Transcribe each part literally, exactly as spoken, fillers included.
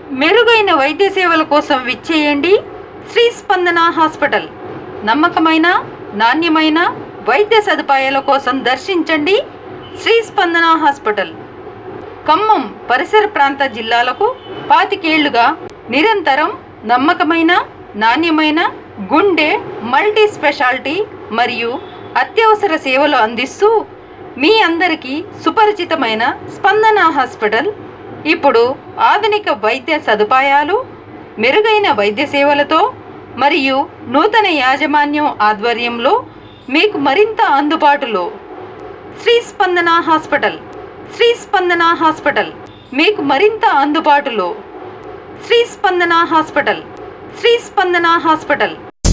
మెరుగైన వైద్య సేవల కోసం విచ్చేయండి శ్రీ స్పందన హాస్పిటల్. నమ్మకమైన నాణ్యమైన వైద్య సదుపాయాల కోసం దర్శించండి శ్రీ స్పందన హాస్పిటల్. ఖమ్మం పరిసర ప్రాంత జిల్లాలకు పాతికేళ్లుగా నిరంతరం నమ్మకమైన నాణ్యమైన గుండె మల్టీ స్పెషాలిటీ మరియు అత్యవసర సేవలు అందిస్తూ మీ అందరికీ సుపరిచితమైన స్పందన హాస్పిటల్ ఇప్పుడు ఆధునిక వైద్య సదుపాయాలు, మెరుగైన వైద్య సేవలతో మరియు నూతన యాజమాన్యం ఆధ్వర్యంలో మీకు మరింత అందుబాటులో శ్రీ స్పందన హాస్పిటల్. శ్రీ స్పందన హాస్పిటల్ మీకు మరింత అందుబాటులో శ్రీ స్పందన హాస్పిటల్. శ్రీ స్పందన హాస్పిటల్.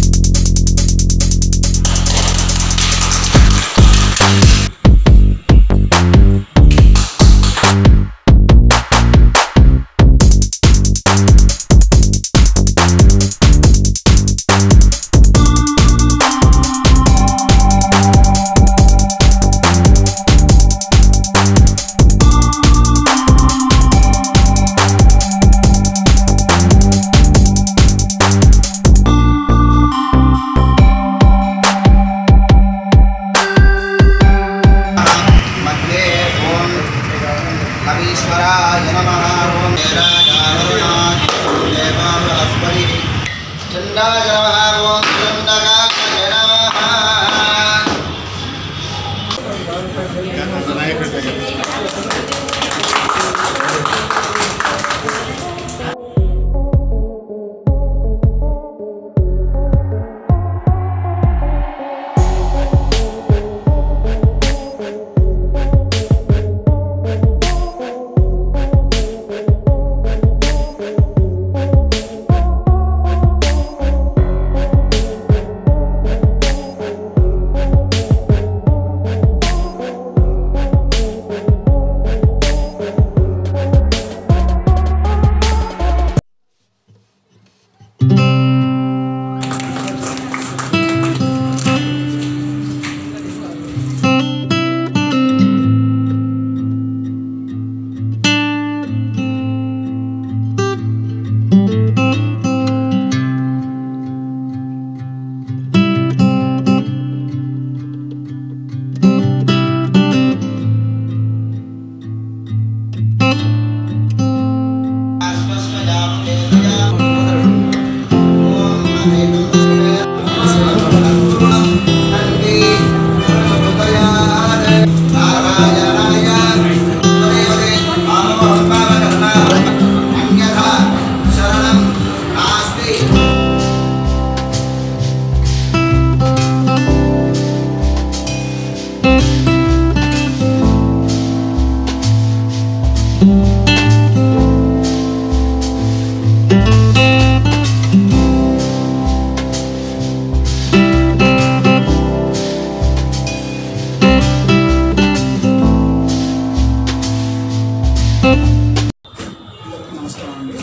నమస్కారం అండి.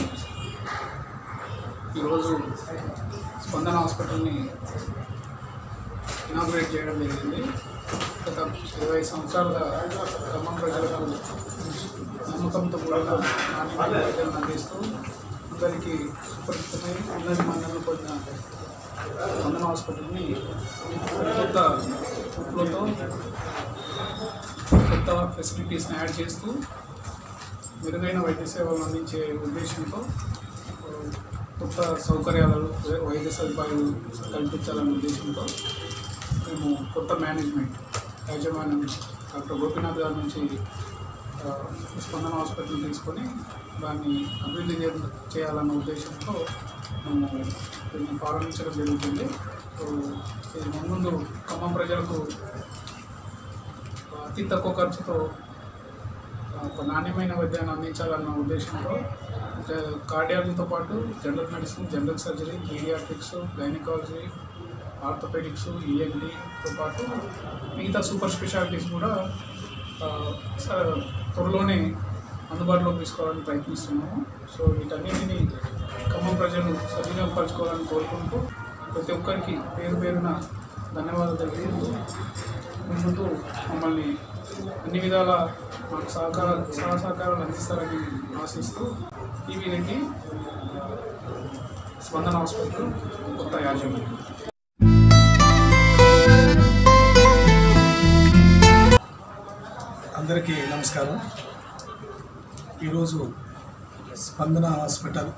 ఈరోజు స్పందన హాస్పిటల్ని ఇనాగ్రేట్ చేయడం జరిగింది. గత ఇరవై సంవత్సరాలుగా ఖమ్మం ప్రజలకు నమ్మకంతో కూడిన నాణ్యమైన వైద్యాలను అందిస్తూ అందరికీ సుపరిచితమై ఉన్నత మన్ననలు పొందిన స్పందన హాస్పిటల్ని కొత్త రూపులతో కొత్త ఫెసిలిటీస్ని యాడ్ చేస్తూ మెరుగైన వైద్య సేవలు అందించే ఉద్దేశంతో కొత్త సౌకర్యాలు వైద్య సదుపాయాలు కల్పించాలనే ఉద్దేశంతో మేము కొత్త మేనేజ్మెంట్ యాజమాన్యం డాక్టర్ గోపీనాథ్ గారి నుంచి స్పందన హాస్పిటల్ తీసుకొని దాన్ని అభివృద్ధి చేయాలన్న ఉద్దేశంతో మేము దీన్ని ప్రారంభించడం జరుగుతుంది. సో ఇది ముందు ఖమ్మం ప్రజలకు అతి తక్కువ ఖర్చుతో ఒక నాణ్యమైన వైద్యాన్ని అందించాలన్న ఉద్దేశంతో కార్డియాలజీతో పాటు general medicine, general surgery, paediatrics, gynaecology, orthopaedics, ఈఎన్టీతో పాటు మిగతా సూపర్ స్పెషాలిటీస్ కూడా త్వరలోనే అందుబాటులోకి తీసుకోవాలని ప్రయత్నిస్తున్నాము. సో వీటన్నిటిని ఖమ్మం ప్రజలు సద్వినియోగపరచుకోవాలని కోరుకుంటూ ప్రతి ఒక్కరికి పేరు పేరున ధన్యవాదాలు తెలుపుతూ ముందు మమ్మల్ని అన్ని విధాల మాకు సహకార సహ సహకారాలు అందిస్తారని ఆశిస్తూ టీవీ రెడ్డి స్పందన హాస్పిటల్ కొత్త యాజమాన్యం. అందరికీ నమస్కారం. ఈరోజు స్పందన హాస్పిటల్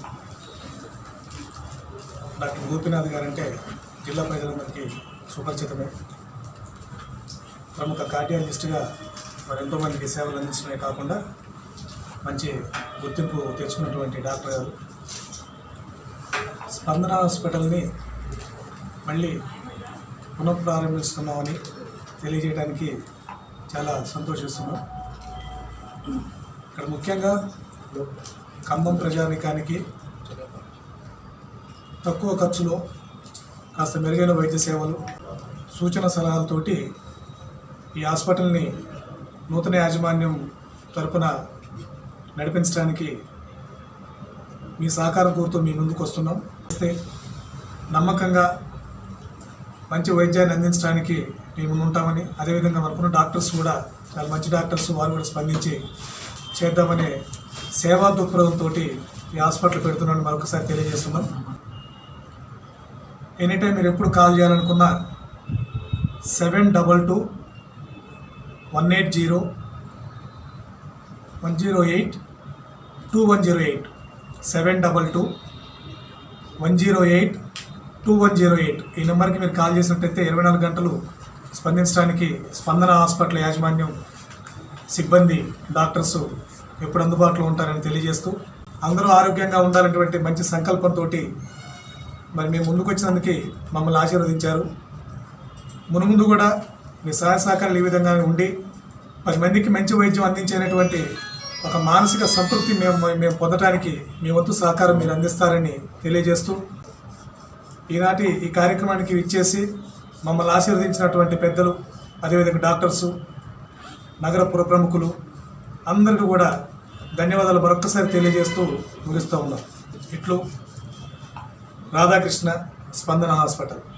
డాక్టర్ గోపీనాథ్ గారంటే జిల్లా ప్రజలందరికీ సుపరిచితమే. ప్రముఖ కార్డియాలజిస్ట్గా మరి ఎంతోమందికి సేవలు అందించడమే కాకుండా మంచి గుర్తింపు తెచ్చుకున్నటువంటి డాక్టర్ గారు స్పందన హాస్పిటల్ని మళ్ళీ పునఃప్రారంభిస్తున్నామని తెలియజేయడానికి చాలా సంతోషిస్తున్నాం. ఇక్కడ ముఖ్యంగా ఖమ్మం ప్రజానికానికి తక్కువ ఖర్చులో కాస్త మెరుగైన వైద్య సేవలు సూచన సలహాలతోటి ఈ హాస్పిటల్ని నూతన యాజమాన్యం తరపున నడిపించడానికి మీ సహకారం కోరుతూ మీ ముందుకు వస్తున్నాం. నమ్మకంగా మంచి వైద్యాన్ని అందించడానికి మేము ఉంటామని, అదేవిధంగా మనకున్న డాక్టర్స్ కూడా చాలా మంచి డాక్టర్స్, వారు కూడా స్పందించి చేద్దామనే సేవా దృక్పథంతో ఈ హాస్పిటల్ పెడుతున్నామని మరొకసారి తెలియజేస్తున్నాం. ఎనీ టైం మీరు ఎప్పుడు కాల్ చేయాలనుకున్నా seven double two one eight zero one zero eight two one zero eight seven double two one zero eight two one zero eight ఈ నెంబర్కి మీరు కాల్ చేసినట్టయితే ఇరవై నాలుగు గంటలు స్పందించడానికి స్పందన హాస్పిటల్ యాజమాన్యం సిబ్బంది డాక్టర్స్ ఎప్పుడు అందుబాటులో ఉంటారని తెలియజేస్తూ, అందరూ ఆరోగ్యంగా ఉండాలనేటువంటి మంచి సంకల్పంతో మరి మేము ముందుకు వచ్చినందుకు మమ్మల్ని ఆశీర్వదించారు. మునుముందు కూడా మీ సహాయ సహకారాలు ఈ విధంగా ఉండి పది మందికి మంచి వైద్యం అందించేటువంటి ఒక మానసిక సంతృప్తి మేము మేము పొందడానికి మీ వంతు సహకారం మీరు అందిస్తారని తెలియజేస్తూ, ఈనాటి ఈ కార్యక్రమానికి ఇచ్చేసి మమ్మల్ని ఆశీర్వదించినటువంటి పెద్దలు, అదేవిధంగా డాక్టర్సు, నగర పుర ప్రముఖులు అందరికీ కూడా ధన్యవాదాలు మరొక్కసారి తెలియజేస్తూ ముగిస్తూ ఉన్నాం. ఇట్లు రాధాకృష్ణ, స్పందన హాస్పిటల్.